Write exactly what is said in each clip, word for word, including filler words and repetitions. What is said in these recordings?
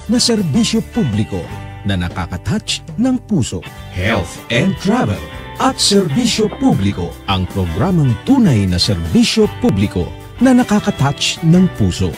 na serbisyo publiko na nakaka-touch ng puso. Health and Travel at Serbisyo Publiko, ang programang tunay na serbisyo publiko na nakaka-touch ng puso.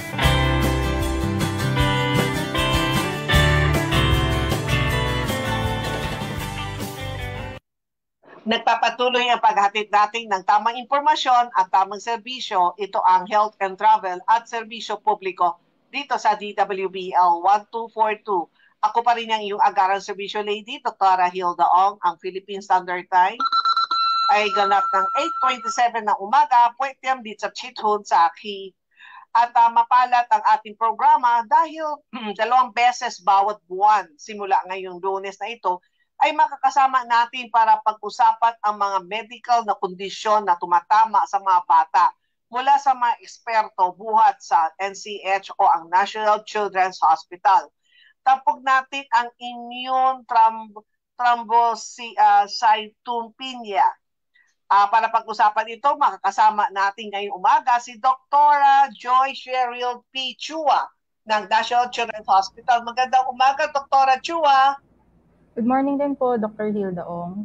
Nagpapatuloy ang paghatid natin ng tamang impormasyon at tamang serbisyo. Ito ang Health and Travel at Serbisyo Publiko dito sa D W B L one two four two. Ako pa rin ang iyong agarang serbisyo lady, Doktora Hilda Ong. Ang Philippine Standard Time ay ganap ng eight twenty-seven ng umaga, pwetiyam di sa Chithun sa Aki. At uh, mapalat ang ating programa dahil dalawang beses bawat buwan, simula ngayong Lunes na ito, ay makakasama natin para pag-usapan ang mga medical na kondisyon na tumatama sa mga bata mula sa mga eksperto buhat sa N C H o ang National Children's Hospital. Tapog natin ang immune thromb thrombocytopenia. Uh, para pag-usapan ito, makakasama natin ngayong umaga si Doktora Joy Cheryl P. Chua ng National Children's Hospital. Magandang umaga, Doktora Chua. Good morning din po, Doctor Hilda Ong.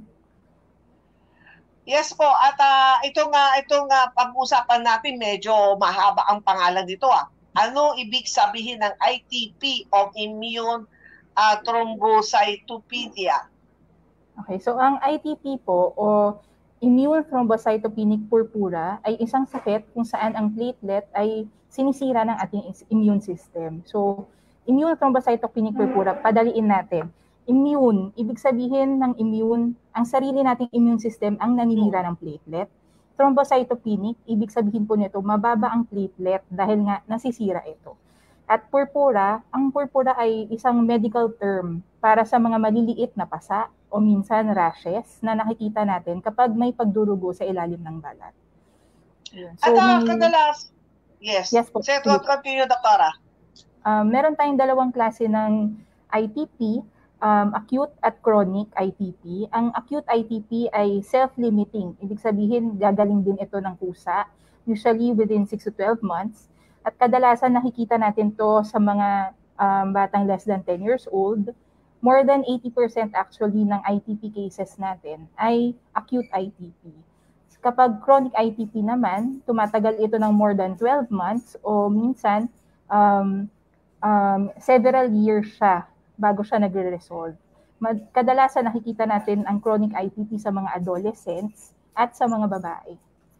Yes po, at uh, itong, uh, itong uh, pag-usapan natin, medyo mahaba ang pangalan dito. Ah. Ano ibig sabihin ng I T P o immune uh, thrombocytopenia? Okay, so ang I T P po o immune thrombocytopenic purpura ay isang sakit kung saan ang platelet ay sinisira ng ating immune system. So, immune thrombocytopenic purpura, padaliin natin. Immune, ibig sabihin ng immune, ang sarili nating immune system ang naninira ng platelet. Thrombocytopenic, ibig sabihin po nito, mababa ang platelet dahil nga nasisira ito. At purpura, ang purpura ay isang medical term para sa mga maliliit na pasa o minsan rashes na nakikita natin kapag may pagdurugo sa ilalim ng balat. So, At uh, may... kadalas, yes, yes po. Say, continue, Doktora. Uh, meron tayong dalawang klase ng I T P, Um, acute at chronic I T P. Ang acute I T P ay self-limiting. Ibig sabihin, gagaling din ito ng kusa, usually within six to twelve months. At kadalasan nakikita natin to sa mga um, batang less than ten years old. More than eighty percent actually ng I T P cases natin ay acute I T P. Kapag chronic I T P naman, tumatagal ito ng more than twelve months o minsan um, um, several years siya bago siya nagre-resolve. Kadalasan nakikita natin ang chronic I T P sa mga adolescents at sa mga babae.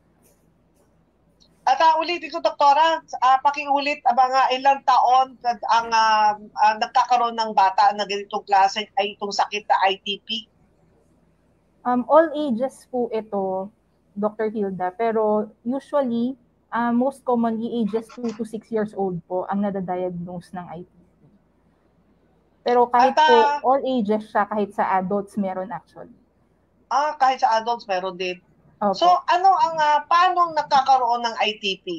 At uh, ulitin ko, Doktora, uh, pakiulit ang mga ilang taon ang uh, uh, nagkakaroon ng bata na ganitong klase ay itong sakit na I T P? Um, all ages po ito, Doctor Hilda, pero usually, uh, most commonly ages two to six years old po ang nadadiagnose ng I T P. Pero kahit At, uh, po, all ages siya, kahit sa adults meron actually. Ah, kahit sa adults meron din. Opo. So, ano ang, uh, paano nagkakaroon ng I T P?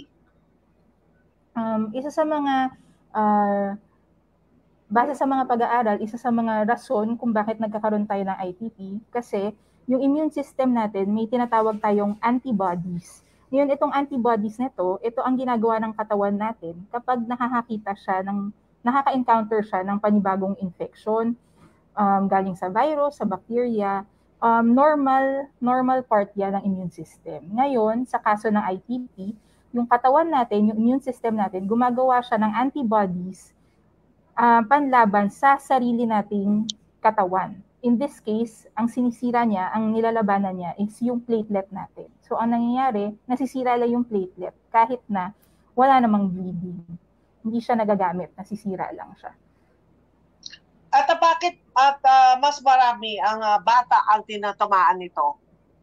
Um, isa sa mga, uh, base sa mga pag-aaral, isa sa mga rason kung bakit nagkakaroon tayo ng I T P, kasi yung immune system natin, may tinatawag tayong antibodies. Ngayon, itong antibodies nito, ito ang ginagawa ng katawan natin kapag nakakakita siya ng nakaka-encounter siya ng panibagong infection um, galing sa virus, sa bacteria, um, normal normal part yan ng immune system. Ngayon, sa kaso ng I T P, yung katawan natin, yung immune system natin, gumagawa siya ng antibodies uh, panlaban sa sarili nating katawan. In this case, ang sinisira niya, ang nilalabanan niya is yung platelet natin. So, ang nangyayari, nasisira lang yung platelet kahit na wala namang bleeding. Hindi siya nagagamit, nasisira lang siya. At uh, bakit at uh, mas marami ang uh, bata ang tinatamaan nito?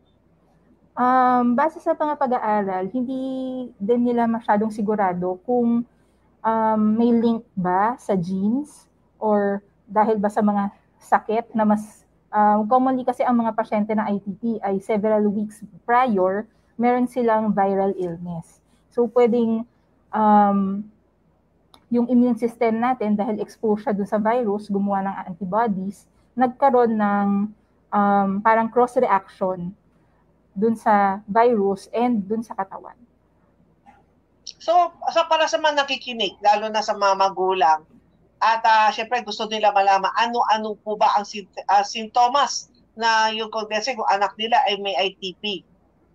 Um, base sa mga pag-aaral, hindi din nila masyadong sigurado kung um, may link ba sa genes or dahil ba sa mga sakit na mas um, commonly kasi ang mga pasyente ng I T P ay several weeks prior, meron silang viral illness. So pwedeng um, yung immune system natin, dahil exposed siya dun sa virus, gumawa ng antibodies, nagkaroon ng um, parang cross-reaction dun sa virus and dun sa katawan. So, so para sa mga nakikinig, lalo na sa mga magulang, At uh, syempre gusto nila malaman ano-ano po ba ang uh, sintomas na yung kung anak nila ay may I T P.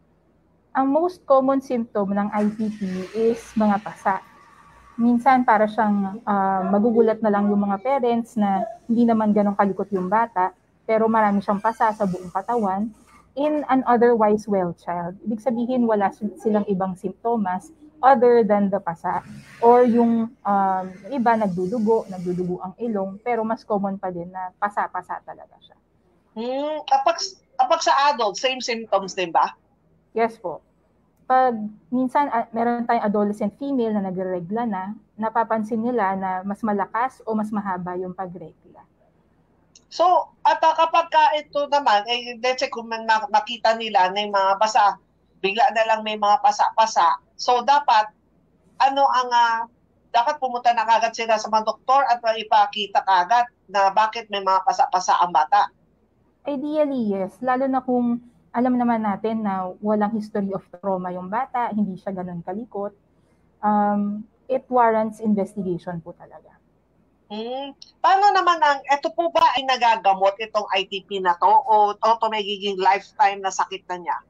Ang most common symptom ng I T P is mga pasa. Minsan para siyang uh, magugulat na lang yung mga parents na hindi naman ganun kalikot yung bata, pero marami siyang pasa sa buong katawan in an otherwise well child. Ibig sabihin wala silang ibang simptomas other than the pasa. Or yung um, iba nagdudugo, nagdudugo ang ilong, pero mas common pa din na pasa-pasa talaga siya. Hmm, kapag, kapag sa adult, same symptoms din ba? Yes po. Pag minsan uh, meron tayong adolescent female na nagre-regla na, napapansin nila na mas malakas o mas mahaba yung pagregla. So, at uh, kapag ka ito naman, eh, let's say kung makita nila na yung mga basa, bigla na lang may mga pasa-pasa, so dapat, ano ang, uh, dapat pumunta na kagad sila sa mga doktor at uh, ipakita kagad na bakit may mga pasa-pasa ang bata? Ideally, yes. Lalo na kung alam naman natin na walang history of trauma yung bata, hindi siya ganun kalikot, um, it warrants investigation po talaga. Hmm. Paano naman ang, eto po ba ay nagagamot itong I T P na to o ito magiging lifetime na sakit na niya?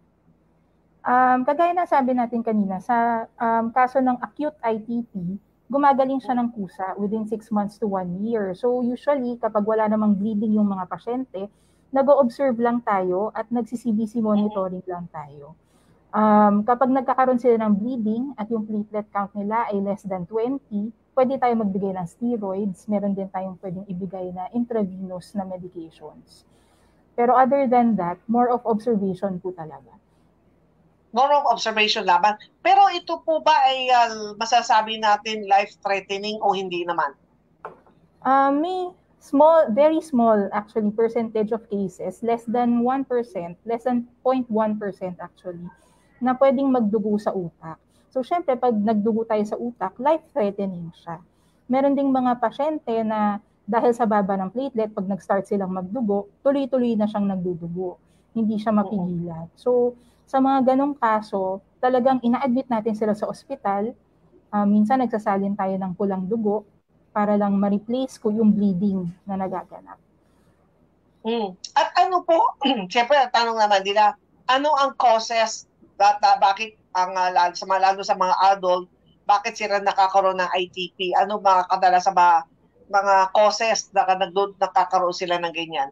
Um, kagaya na sabi natin kanina, sa um, kaso ng acute I T P, gumagaling siya ng kusa within six months to one year. So usually, kapag wala namang bleeding yung mga pasyente, nag-o-observe lang tayo at nagsi-C B C monitoring lang tayo. Um, kapag nagkakaroon sila ng bleeding at yung platelet count nila ay less than twenty, pwede tayo magbigay ng steroids. Meron din tayong pwedeng ibigay na intravenous na medications. Pero other than that, more of observation po talaga. More of observation laban. Pero ito po ba ay uh, masasabi natin life-threatening o hindi naman? Uh, may small, very small actually percentage of cases, less than one percent, less than zero point one percent actually, na pwedeng magdugo sa utak. So syempre pag nagdugo tayo sa utak, life-threatening siya. Meron ding mga pasyente na dahil sa baba ng platelet, pag nag-start silang magdugo, tuloy-tuloy na siyang nagdudugo. Hindi siya mapigilan. So sa mga ganong kaso, talagang ina-admit natin sila sa ospital. Uh, minsan nagsasalin tayo ng pulang dugo para lang ma-replace ko yung bleeding na nagaganap. Hmm. At ano po, siyempre tanong naman nila, ano ang causes that, uh, bakit ang uh, sa mga, lalo sa mga adult, bakit sila nakakaroon ng I T P? Ano mga kadalasan sa mga, mga causes na nakakaroon sila ng ganyan?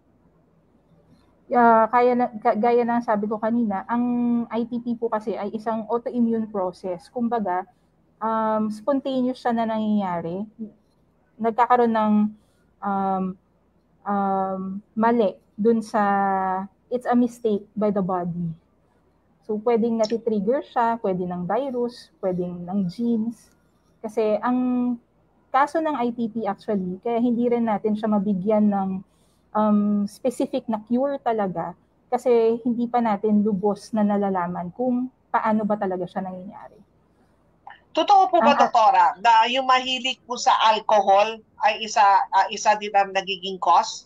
Uh, kaya na, gaya na sabi ko kanina, ang I T P po kasi ay isang autoimmune process. Kumbaga, um, spontaneous siya na nangyayari. Nagkakaroon ng um, um, mali dun sa, it's a mistake by the body. So, pwedeng natitrigger siya, pwede ng virus, pwedeng ng genes. Kasi ang kaso ng I T P actually, kaya hindi rin natin siya mabigyan ng Um, specific na cure talaga kasi hindi pa natin lubos na nalalaman kung paano ba talaga siya nangyayari. Totoo po ba, uh, doktora, na yung mahilig po sa alcohol ay isa uh, isa din ang nagiging cause?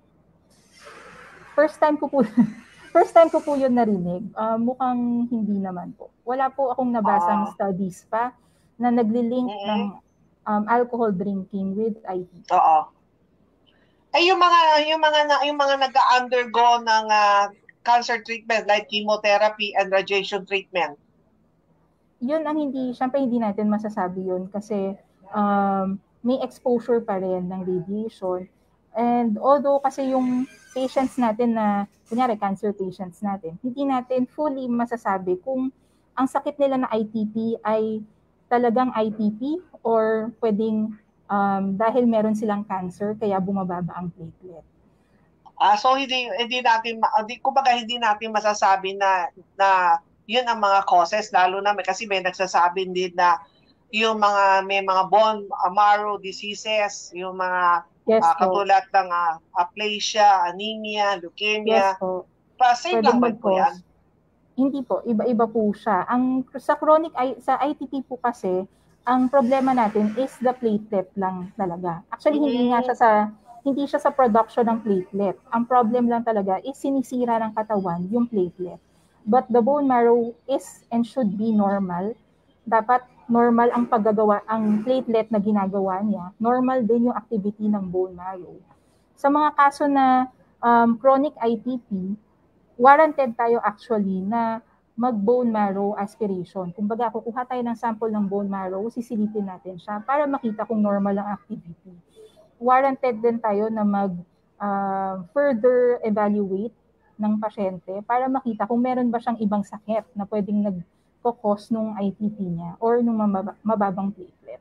First time ko po first time ko po yun narinig. Uh, mukhang hindi naman po. Wala po akong nabasang uh, studies pa na nagli-link mm-hmm. ng um, alcohol drinking with I T P. Oo. Ay yung mga yung mga yung mga nag-undergo ng uh, cancer treatment like chemotherapy and radiation treatment. Yun ang hindi, syempre hindi natin masasabi yun kasi um, may exposure pa rin ng radiation. And although kasi yung patients natin na, kunyari cancer patients natin, hindi natin fully masasabi kung ang sakit nila na I T P ay talagang I T P or pwedeng Um, dahil meron silang cancer, kaya bumababa ang platelet. Ah, so hindi hindi natin hindi kumbaga hindi natin masasabi na na 'yun ang mga causes, lalo na may, kasi may nagsasabi din na yung mga may mga bone marrow diseases, yung mga yes, uh, katulad ng uh, aplasia, anemia, leukemia. Yes po. Pa same lang ba po 'yan? Hindi po, iba-iba po siya. Ang sa chronic sa I T P po kasi ang problema natin is the platelet lang talaga. Actually, mm-hmm. hindi nga siya sa hindi siya sa production ng platelet. Ang problem lang talaga is sinisira ng katawan yung platelet. But the bone marrow is and should be normal. Dapat normal ang paggagawa, ang platelet na ginagawa niya, normal din yung activity ng bone marrow. Sa mga kaso na um, chronic I T P, warranted tayo actually na mag-bone marrow aspiration. Kumbaga, kukuha tayo ng sample ng bone marrow, sisilipin natin siya para makita kung normal ang activity. Warranted din tayo na mag uh, further evaluate ng pasyente para makita kung meron ba siyang ibang sakit na pwedeng nag-cause nung I T P niya or nung mababang platelet.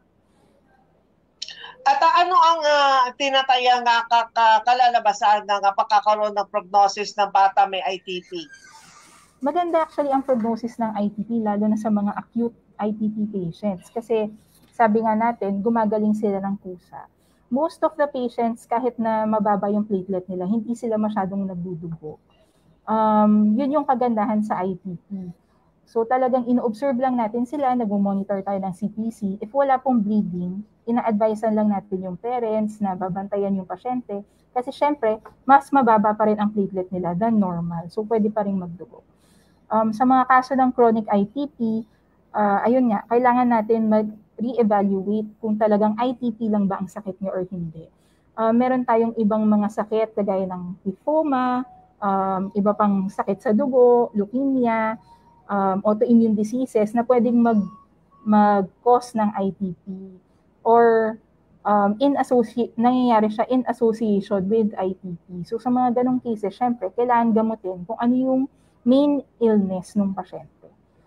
At uh, ano ang uh, tinatayang uh, kalalabasan ng uh, pagkakaroon ng prognosis ng bata may I T P? Maganda actually ang prognosis ng I T P lalo na sa mga acute I T P patients kasi sabi nga natin, gumagaling sila ng kusa. Most of the patients, kahit na mababa yung platelet nila, hindi sila masyadong nagdudugo. Um, yun yung kagandahan sa I T P. So talagang ino-observe lang natin sila, nag-monitor tayo ng C P C. If wala pong bleeding, ina-advisean lang natin yung parents na babantayan yung pasyente kasi syempre, mas mababa pa rin ang platelet nila than normal. So pwede pa rin magdugo. Um, sa mga kaso ng chronic I T P, uh, ayun nga, kailangan natin mag-re-evaluate kung talagang I T P lang ba ang sakit niya or hindi. Uh, meron tayong ibang mga sakit kagaya ng lymphoma, um, iba pang sakit sa dugo, leukemia, um, autoimmune diseases na pwedeng mag, mag-cause ng I T P or um, in associate, nangyayari siya in association with I T P. So sa mga ganong cases, syempre, kailangan gamutin kung ano yung main illness ng pasyente.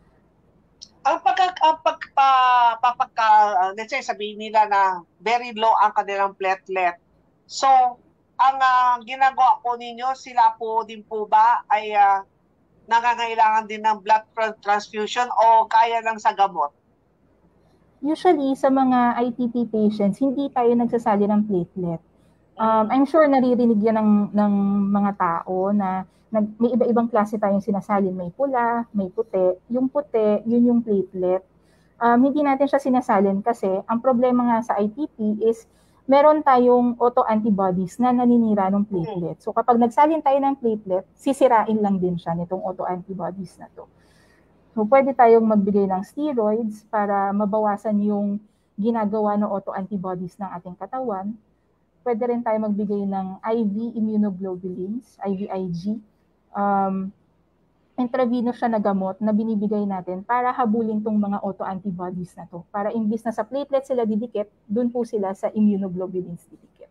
Ang pagka, ang pagpa, papagka, uh, let's say, sabihin nila na very low ang kanilang platelet. So, ang uh, ginagawa po ninyo, sila po din po ba ay uh, nangangailangan din ng blood transfusion o kaya lang sa gamot? Usually, sa mga I T P patients, hindi tayo nagsasali ng platelet. Um, I'm sure naririnig yan ng, ng mga tao na nag, may iba-ibang klase tayong sinasalin. May pula, may puti. Yung puti, yun yung platelet. Um, hindi natin siya sinasalin kasi ang problema nga sa I T P is meron tayong autoantibodies na naninira ng platelet. So kapag nagsalin tayo ng platelet, sisirain lang din siya nitong autoantibodies na to. So pwede tayong magbigay ng steroids para mabawasan yung ginagawa ng autoantibodies ng ating katawan. Pwede rin tayo magbigay ng I V immunoglobulins, I V I G. Um, intravenous siya na gamot na binibigay natin para habulin tong mga autoantibodies na to. Para imbis na sa platelet sila didikit, dun po sila sa immunoglobulins didikit.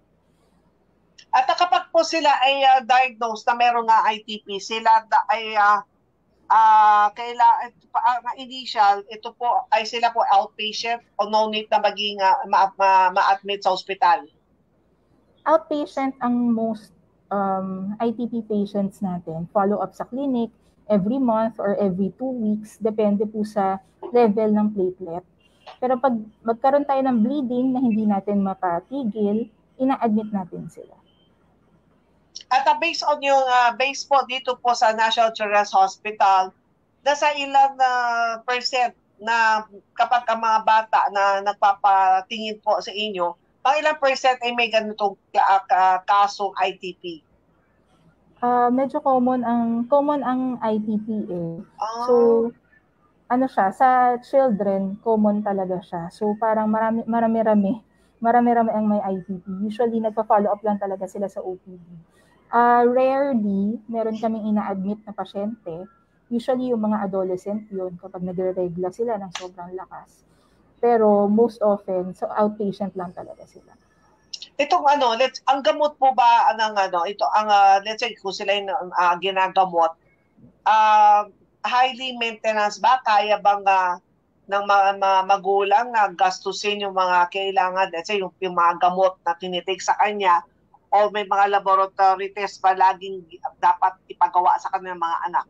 At kapag po sila ay uh, diagnosed na meron nga I T P, sila ay uh, uh, kailangan, uh, initial, ito po ay sila po outpatient o no need na maging uh, ma-admit ma- ma- sa ospital? Outpatient ang most um, I T P patients natin. Follow-up sa clinic every month or every two weeks. Depende po sa level ng platelet. Pero pag magkaroon tayo ng bleeding na hindi natin mapatigil, ina-admit natin sila. At uh, based on yung uh, base po dito po sa National Children's Hospital, nasa ilang uh, percent na kapag ang mga bata na nagpapatingin po sa inyo, pang ilang percent ay may ganitong uh, kasong I T P? Uh, medyo common ang common ang I T P eh. Oh. So ano siya, sa children common talaga siya. So parang marami marami-rami, marami-rami ang may I T P. Usually nagpa-follow up lang talaga sila sa O P D. Uh, rarely meron kaming ina-admit na pasyente. Usually yung mga adolescent yun kapag nagre-regla sila ng sobrang lakas. Pero most often, so outpatient lang talaga sila. Itong ano, let's, ang gamot po ba ng ano, ito ang uh, let's say kung sila yung uh, ginagamot, uh, highly maintenance ba? Kaya bang uh, ng mga, mga magulang na gastusin yung mga kailangan, let's say yung, yung mga gamot na tinitik sa kanya, o may mga laboratory test pa laging dapat ipagawa sa kanilang mga anak?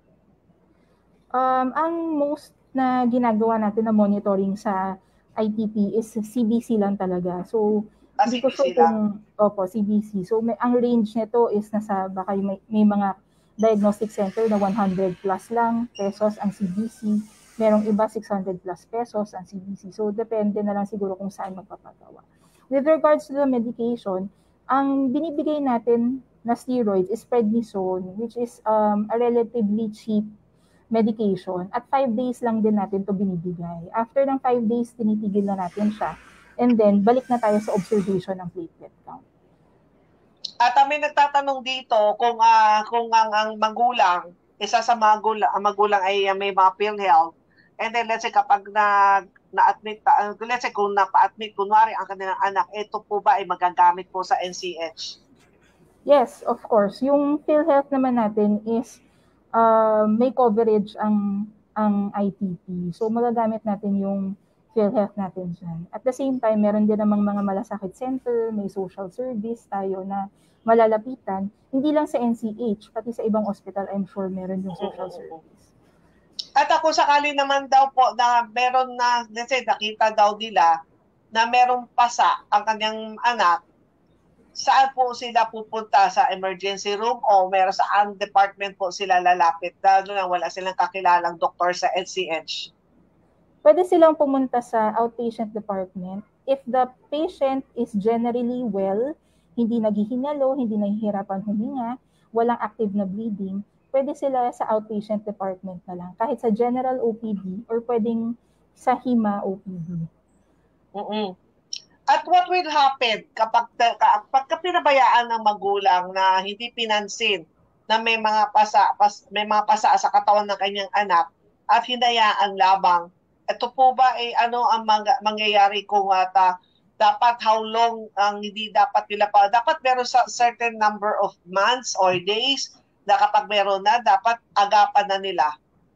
Um, ang most na ginagawa natin na monitoring sa I T P is C B C lang talaga. So, ah, hindi ko sure kung, opo, C B C. So, may, ang range nito is nasa, baka may, may mga diagnostic center na one hundred plus lang pesos ang C B C. Merong iba six hundred plus pesos ang C B C. So, depende na lang siguro kung saan magpapagawa. With regards to the medication, ang binibigay natin na steroids is prednisone, which is um, a relatively cheap medication at five days lang din natin to binibigay. After ng five days, tinitigil na natin siya. And then, balik na tayo sa observation ng platelet count. At kami nagtatanong dito kung uh, kung ang, ang magulang, isa sa magulang, ang magulang ay uh, may mga PhilHealth. And then let's say kapag na na-admit, uh, let's say kung napa-admit, kunwari ang kanilang anak, ito po ba ay magagamit po sa N C H? Yes, of course. Yung PhilHealth naman natin is uh, may coverage ang ang I T P. So magagamit natin yung PhilHealth natin dyan. At the same time, meron din namang mga malasakit center, may social service tayo na malalapitan. Hindi lang sa N C H, pati sa ibang hospital, I'm sure meron yung social service. At ako sakali naman daw po na meron na, let's say, nakita daw nila na merong pasa ang kanyang anak, saan po sila pupunta, sa emergency room o meron saan department po sila lalapit, lalo na wala silang kakilalang doktor sa N C H? Pwede silang pumunta sa outpatient department. If the patient is generally well, hindi naghihinalo, hindi nahihirapan huminga, walang active na bleeding, pwede sila sa outpatient department na lang. Kahit sa general O P D or pwedeng sa H I M A O P D. Mm-mm. At what will happen kapag, kapag pinabayaan ng magulang na hindi pinansin na may mga pasa, pas, may mga pasa sa katawan ng kanyang anak at hinayaan lamang? Ito po ba ay ano ang mang- mangyayari kung ata dapat how long ang hindi dapat nila pa? Dapat meron sa certain number of months or days na kapag meron na, dapat agapan na nila.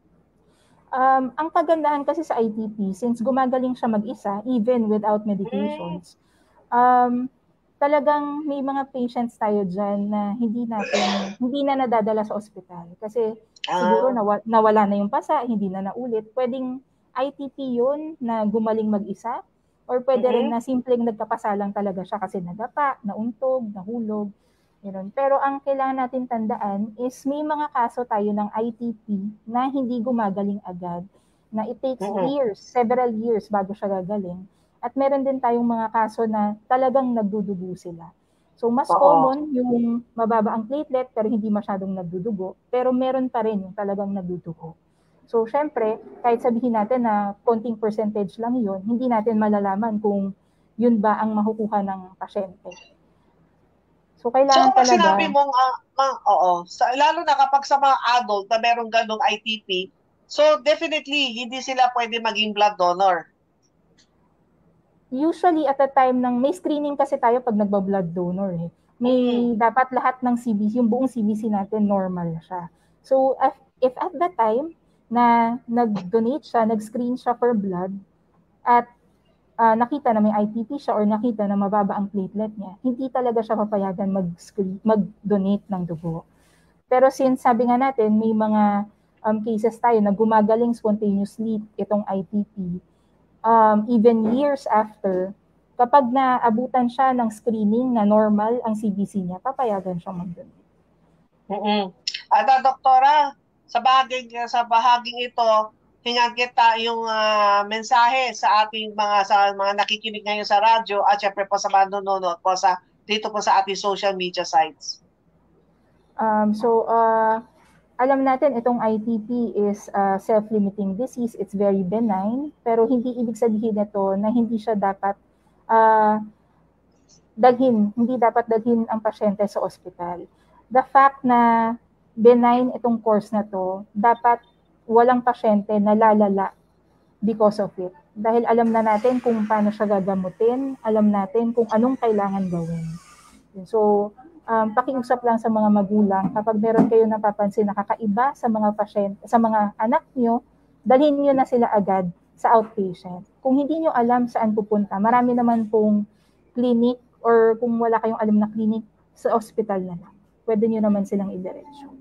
Um, ang kagandahan kasi sa I T P, since gumagaling siya mag-isa, even without medications, mm. um, talagang may mga patients tayo dyan na hindi natin, hindi na nadadala sa ospital. Kasi ah. siguro nawa- nawala na yung pasa, hindi na naulit. Pwedeng I T P yun na gumaling mag-isa, or pwede mm-hmm. rin na simpleng nagkapasa lang talaga siya kasi nadapa, nauntog, nahulog. Yun. Pero ang kailangan natin tandaan is may mga kaso tayo ng I T P na hindi gumagaling agad, na it takes uh-huh. years, several years bago siya gagaling. At meron din tayong mga kaso na talagang nagdudugo sila. So mas uh-huh. common yung mababa ang platelet pero hindi masyadong nagdudugo, pero meron pa rin yung talagang nagdudugo. So syempre, kahit sabihin natin na konting percentage lang yun, hindi natin malalaman kung yun ba ang makukuha ng pasyente. So, kailangan so, kapag talaga... sinabi mong, uh, uh, oo, sa, lalo na kapag sa mga adult na merong ganong I T P, so definitely, hindi sila pwede maging blood donor. Usually, at the time ng, may screening kasi tayo pag nagba-blood donor. Eh. May mm-hmm. dapat lahat ng C B C, yung buong C B C natin, normal siya. So, if, if at that time na nag-donate siya, nag-screen siya for blood, at Uh, nakita na may I T P siya or nakita na mababa ang platelet niya, hindi talaga siya papayagan mag-screen, mag-donate ng dugo. Pero since sabi nga natin, may mga um, cases tayo na gumagaling spontaneously itong I T P, um, even years after, kapag naabutan siya ng screening na normal ang C B C niya, papayagan siyang mag-donate. Mm-hmm. At uh, doktora, sa bahaging, sa bahaging ito, hingan kita yung uh, mensahe sa ating mga sa mga nakikinig ngayon sa radyo at syempre po sa mga nanonood po sa dito po sa ating social media sites. Um, so uh, alam natin itong I T P is uh, self-limiting disease, it's very benign, pero hindi ibig sabihin nito na hindi siya dapat uh, dalhin, hindi dapat dalhin ang pasyente sa ospital. The fact na benign itong course na to, dapat walang pasyente na lalala because of it. Dahil alam na natin kung paano siya gagamutin, alam natin kung anong kailangan gawin. So, um, pakiusap lang sa mga magulang, kapag meron kayo napapansin na kakaiba sa mga pasyente, sa mga anak nyo, dalhin nyo na sila agad sa outpatient. Kung hindi nyo alam saan pupunta, marami naman pong clinic or kung wala kayong alam na clinic, sa hospital na lang. Pwede nyo naman silang idiretso.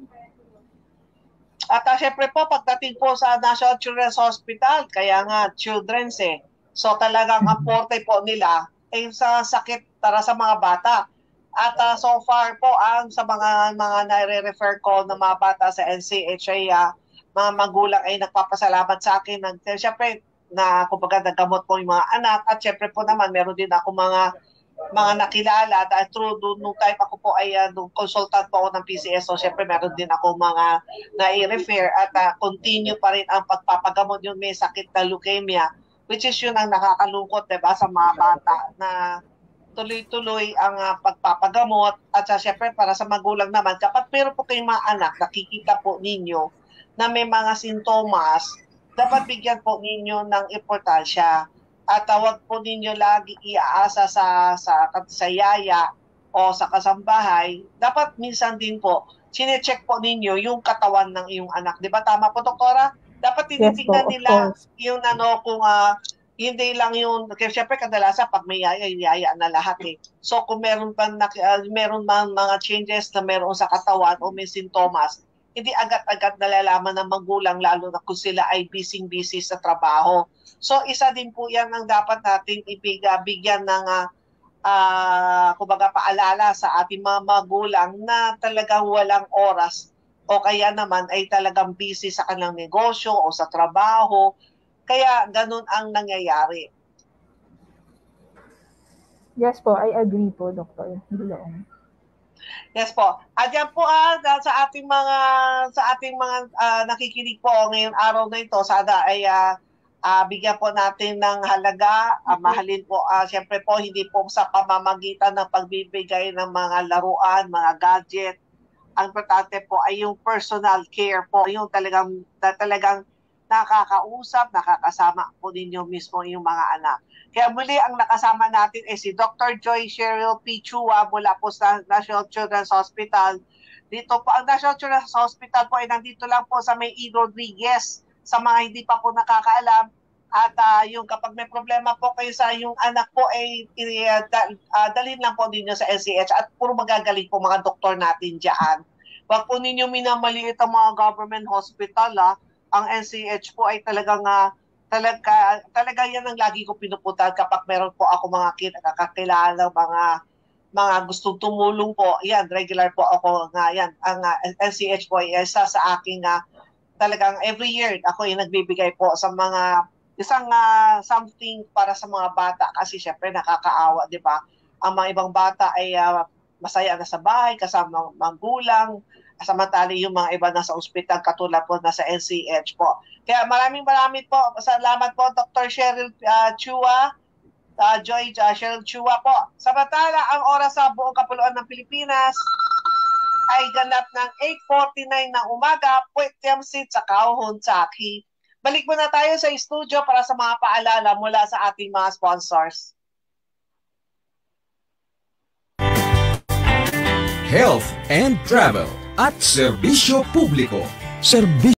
At uh, syempre po, pagdating po sa National Children's Hospital, kaya nga children's eh. So talagang ang forte po nila ay sa sakit para sa mga bata. At uh, so far po, ang sa mga mga nare-refer ko na mga bata sa N C H ay uh, mga magulang ay nagpapasalamat sa akin. Syempre, na kumbaga naggamot po yung mga anak. At syempre po naman, meron din ako mga mga nakilala dahil through doon nung time ako po ay uh, nung consultant po ako ng P C S, so syempre meron din ako mga na-refer at uh, continue pa rin ang pagpapagamot yung may sakit na leukemia, which is yun ang nakakalungkot, diba, sa mga bata na tuloy-tuloy ang uh, pagpapagamot. At uh, syempre para sa magulang naman, kapag meron po kayong mga anak, nakikita po ninyo na may mga sintomas, dapat bigyan po ninyo ng importansya. At tawag po ninyo lagi iaasa sa, sa, sa yaya o sa kasambahay. Dapat minsan din po, sine-check po ninyo yung katawan ng iyong anak. Di ba tama po, Doktora? Dapat tinitingnan yes, nila yung ano, kung uh, hindi lang yung, kasi syempre kadalasan pag may yaya, yaya na lahat eh. So kung meron pang, uh, meron mang mga changes na meron sa katawan o may sintomas, hindi agad-agad nalalaman ng magulang, lalo na kung sila ay busy-busy sa trabaho. So isa din po yan ang dapat nating ibigyan ng uh, uh, kumbaga paalala sa ating mga magulang na talagang walang oras o kaya naman ay talagang busy sa kanilang negosyo o sa trabaho. Kaya ganun ang nangyayari. Yes po, I agree po, Doctor Dulaong. Yes po. At yan po ah, sa ating mga sa ating mga uh, nakikinig po ngayong araw na ito, sana ay uh, uh, bigyan po natin ng halaga, uh, mahalin po, uh, siyempre po hindi po sa pamamagitan ng pagbibigay ng mga laruan, mga gadget. Ang importante po ay yung personal care po, yung talagang, talagang nakakausap, nakakasama po ninyo mismo yung mga anak. Kaya muli ang nakasama natin ay si Doctor Joy Cheryl P. Chua mula po sa National Children's Hospital. Dito po, ang National Children's Hospital po ay nandito lang po sa may E. Rodriguez, sa mga hindi pa po nakakaalam. At uh, yung kapag may problema po kayo sa yung anak po ay uh, dal, uh, dalhin lang po ninyo sa N C H at puro magagaling po mga doktor natin dyan. Huwag po ninyo minamaliit ang mga government hospital. Ah. Ang N C H po ay talagang uh, talaga, talaga yan ang lagi ko pinupuntahan kapag meron po ako mga kakakilala, mga mga gustong tumulong po. Yan, regular po ako nga yan. Ang uh, N C H po ay isa sa aking uh, talagang every year ako ay nagbibigay po sa mga isang uh, something para sa mga bata kasi syempre nakakaawa, di ba? Ang mga ibang bata ay uh, masaya na sa bahay kasama magulang, samantali yung mga iba na sa ospital katulad po na sa N C H po. Kaya maraming maraming po, salamat po Doctor Cheryl uh, Chua, uh, Joy uh, Cheryl Chua po. Samantala, ang oras sa buong kapuluan ng Pilipinas ay ganap ng eight forty-nine ng umaga, Puwetyam Sit sa Kauhon, Saki. Balik muna tayo sa studio para sa mga paalala mula sa ating mga sponsors. Health and Travel at Serbisyo Publiko. Serbisyo